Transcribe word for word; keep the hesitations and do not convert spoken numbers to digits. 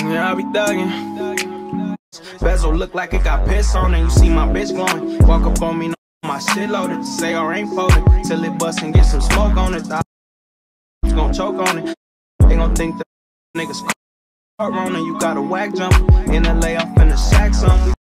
Yeah, I be thuggin'. Bezel look like it got piss on it. You see my bitch glowing. Walk up on me, know my shit loaded. To say or ain't folded till it bust and get some smoke on it. I gon' choke on it. They gon' think that niggas running. You got a whack jump in L A. I'm finna sack something.